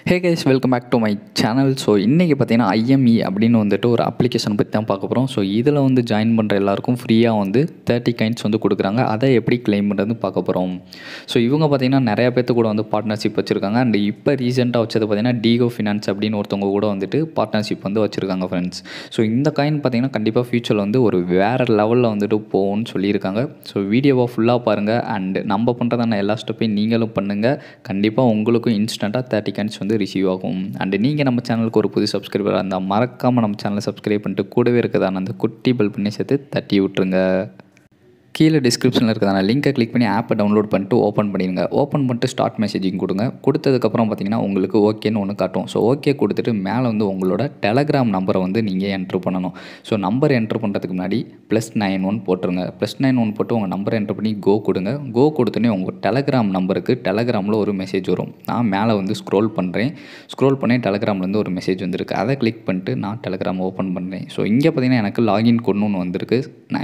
Hey guys, welcome back to my channel. So இன்றைக்கி பார்த்தீங்கன்னா IME அப்படின்னு வந்துட்டு ஒரு அப்ளிகேஷன் பற்றி தான் பார்க்க போகிறோம். ஸோ இதில் வந்து ஜாயின் பண்ணுற எல்லாருக்கும் ஃப்ரீயாக வந்து 30 காயின்ஸ் வந்து கொடுக்குறாங்க. அதை எப்படி கிளைம் பண்ணுறது பார்க்க போகிறோம். ஸோ இவங்க பார்த்தீங்கன்னா நிறையா பேர்த்து கூட வந்து பார்ட்னர்ஷிப் வச்சுருக்காங்க. அண்ட் இப்போ ரீசெண்டாக வச்சது பார்த்தீங்கன்னா டிகோ ஃபினான்ஸ் அப்படின்னு ஒருத்தவங்க கூட வந்துட்டு பார்ட்னர்ஷிப் வந்து வச்சுருக்காங்க ஃப்ரெண்ட்ஸ். ஸோ இந்த காயின் பார்த்தீங்கன்னா கண்டிப்பாக ஃபியூச்சரில் வந்து ஒரு வேறு லெவலில் வந்துட்டு போகும்னு சொல்லியிருக்காங்க. ஸோ வீடியோவை ஃபுல்லாக பாருங்கள். அண்ட் நம்ம பண்ணுறதான எல்லா ஸ்டெப்பையும் நீங்களும் பண்ணுங்கள். கண்டிப்பாக உங்களுக்கும் இன்ஸ்டண்ட்டாக 30 காயின்ஸ் வந்து ரிசீவ் ஆகும். அண்ட் நீங்கள் நம்ம சேனலுக்கு ஒரு புது சப்ஸ்கிரைபராக இருந்தால் மறக்காமல் நம்ம சேனலை சப்ஸ்கிரைப் பண்ணிட்டு கூடவே இருக்கிறதான அந்த குட்டி பெல் பண்ணி சேர்த்து தட்டி விட்டுருங்க. கீழே டிஸ்கிரிப்ஷனில் இருக்கிறதான லிங்கை கிளிக் பண்ணி ஆப்பை டவுன்லோட் பண்ணிட்டு ஓப்பன் பண்ணிடுங்க. ஓப்பன் பண்ணிட்டு ஸ்டார்ட் மெசேஜிங் கொடுங்க. கொடுத்ததுக்கப்புறம் பார்த்தீங்கன்னா உங்களுக்கு ஓகேன்னு ஒன்று காட்டும். ஸோ ஓகே கொடுத்துட்டு மேலே வந்து உங்களோட டெலகிராம் நம்பரை வந்து நீங்கள் என்ட்ரு பண்ணணும். ஸோ நம்பர் என்ட்ரு பண்ணுறதுக்கு முன்னாடி +91 போட்டுருங்க. +91 போட்டு உங்கள் நம்பரை என்ட்ரு பண்ணி கோ கொடுங்க. கோ கொடுத்தோன்னே உங்கள் டெலகிராம் நம்பருக்கு டெலகிராமில் ஒரு மெசேஜ் வரும். நான் மேலே வந்து ஸ்க்ரோல் பண்ணுறேன். ஸ்க்ரோல் பண்ணி டெலகிராம்லேருந்து ஒரு மெசேஜ் வந்திருக்கு. அதை கிளிக் பண்ணிட்டு நான் டெலகிராம் ஓப்பன் பண்ணுறேன். ஸோ இங்கே பார்த்தீங்கன்னா எனக்கு லாகின் கோட்னு ஒன்று வந்திருக்கு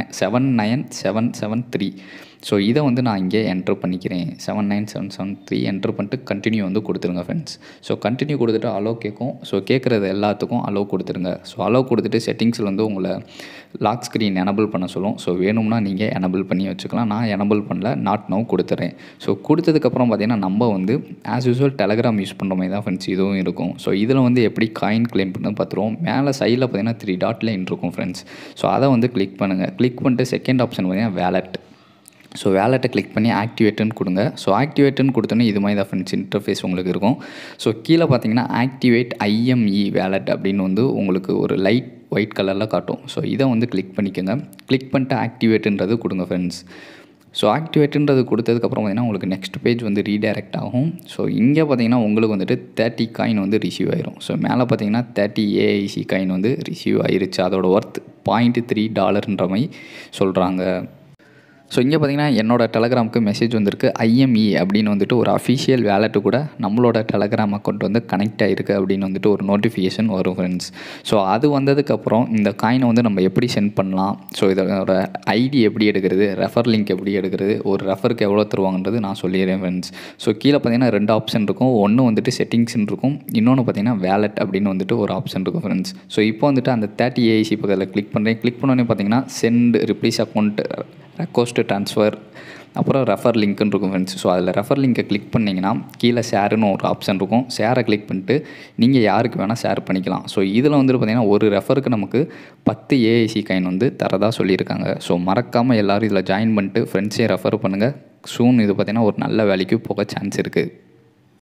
79773. ஸோ இதை வந்து நான் இங்கே என்ட்ரு பண்ணிக்கிறேன். 79773 என்ட்ரு பண்ணிட்டு கண்டினியூ வந்து கொடுத்துருங்க ஃப்ரெண்ட்ஸ். ஸோ கண்டினியூ கொடுத்துட்டு அலோ கேட்கும். ஸோ கேட்குறது எல்லாத்துக்கும் அலோ கொடுத்துருங்க. ஸோ அலோ கொடுத்துட்டு செட்டிங்ஸில் வந்து உங்களை லாக் ஸ்க்ரீன் எனபிள் பண்ண சொல்லும். ஸோ வேணும்னா நீங்கள் எனபிள் பண்ணி வச்சுக்கலாம். நான் எனபிள் பண்ணல, நாட் நவ் கொடுத்துறேன். ஸோ கொடுத்ததுக்கப்புறம் பார்த்தீங்கன்னா நம்ம வந்து ஆஸ் யூஸ்வல் டெலகிராம் யூஸ் பண்ணுற மாதிரி தான் ஃப்ரெண்ட்ஸ் இதுவும் இருக்கும். ஸோ இதில் வந்து எப்படி காயின் கிளைம் பண்ணு பார்த்துருவோம். மேலே சைடில் பார்த்தீங்கன்னா 3 டாட் லைன் இருக்கும் ஃப்ரெண்ட்ஸ். ஸோ அதை வந்து கிளிக் பண்ணுங்கள். கிளிக் பண்ணிட்டு செகண்ட் ஆப்ஷன் பார்த்தீங்கன்னா வேலட். ஸோ வேலெட்டை கிளிக் பண்ணி ஆக்டிவேட்டுன்னு கொடுங்க. ஸோ ஆக்டிவேட்டுன்னு கொடுத்தோன்னே இது மாதிரி தான் ஃப்ரெண்ட்ஸ் இன்டர்ஃபேஸ் உங்களுக்கு இருக்கும். ஸோ கீழே பார்த்தீங்கன்னா ஆக்டிவேட் IME வேலட் அப்படின்னு வந்து உங்களுக்கு ஒரு லைட் ஒயிட் கலரில் காட்டும். ஸோ இதை வந்து கிளிக் பண்ணிக்கோங்க. கிளிக் பண்ணிட்டு ஆக்டிவேட்டுன்றது கொடுங்க ஃப்ரெண்ட்ஸ். ஸோ ஆக்டிவேட்டுன்றது கொடுத்ததுக்கப்புறம் பார்த்தீங்கன்னா உங்களுக்கு நெக்ஸ்ட் பேஜ் வந்து ரீடைரக்ட் ஆகும். ஸோ இங்கே பார்த்தீங்கன்னா உங்களுக்கு வந்துட்டு 30 காயின் வந்து ரிசீவ் ஆயிரும். ஸோ மேலே பார்த்தீங்கன்னா 30 AIC காயின் வந்து ரிசீவ் ஆயிருச்சு. அதோட ஒர்த் $0.3 மாதிரி சொல்கிறாங்க. ஸோ இங்கே பார்த்தீங்கன்னா என்னோடய டெலகிராமுக்கு மெசேஜ் வந்திருக்கு. IME அப்படின்னு வந்துட்டு ஒரு அஃபிஷியல் வேலெட்டு கூட நம்மளோட டெலகிராம் அக்கௌண்ட் வந்து கனெக்ட் ஆகிருக்கு அப்படின்னு வந்துட்டு ஒரு நோட்டிஃபிகேஷன் வரும் ஃப்ரெண்ட்ஸ். ஸோ அது வந்ததுக்கப்புறம் இந்த காயினை வந்து நம்ம எப்படி சென்ட் பண்ணலாம், ஸோ இதோட ஐடி எப்படி எடுக்கிறது, ரெஃபர் லிங்க் எப்படி எடுக்கிறது, ஒரு ரெஃபருக்கு எவ்வளோ தருவாங்கன்றது நான் சொல்லிடுறேன் ஃப்ரெண்ட்ஸ். ஸோ கீழே பார்த்தீங்கன்னா 2 ஆப்ஷன் இருக்கும். ஒன்று வந்துட்டு செட்டிங்ஸ்ன்னு இருக்கும், இன்னொன்று பார்த்தீங்கன்னா வேலெட் அப்படின்னு வந்துட்டு ஒரு ஆப்ஷன் இருக்கும் ஃப்ரெண்ட்ஸ். ஸோ இப்போ வந்துட்டு அந்த 30 AIC பக்கத்தில் கிளிக் பண்ணுறேன். கிளிக் பண்ணோன்னே பார்த்தீங்கன்னா send release account request transfer அப்புறம் ரெஃபர் லிங்க்னு இருக்கும் ஃப்ரெண்ட்ஸ். ஸோ அதில் ரெஃபர் லிங்கை கிளிக் பண்ணிங்கன்னா கீழே ஷேருன்னு ஒரு ஆப்ஷன் இருக்கும். ஷேரை கிளிக் பண்ணிட்டு நீங்கள் யாருக்கு வேணால் ஷேர் பண்ணிக்கலாம். ஸோ இதில் வந்துட்டு பார்த்திங்கன்னா ஒரு ரெஃபருக்கு நமக்கு 10 AIC காயின் வந்து தரதாக சொல்லியிருக்காங்க. ஸோ மறக்காமல் எல்லோரும் இதில் ஜாயின் பண்ணிட்டு ஃப்ரெண்ட்ஸையும் ரெஃபர் பண்ணுங்கள். சூன் இது பார்த்திங்கன்னா ஒரு நல்ல வேலைக்கு போக சான்ஸ் இருக்குது.